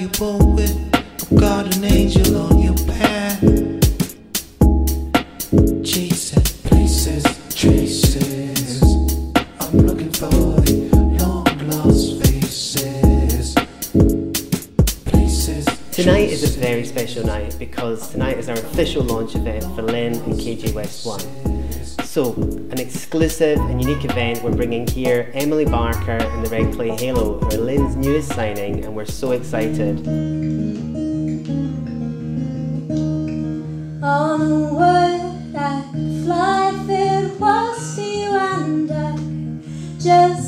valuable with a guardian angel on your path. Chasing places, traces. I'm looking for the long lost faces. Places. Tonight is a very special night because tonight is our official launch event for Linn and KJ West 1. So, an exclusive and unique event. We're bringing here Emily Barker and the Reg Play Halo, who are Linn's newest signing, and we're so excited. On a word I could fly if it was you and I just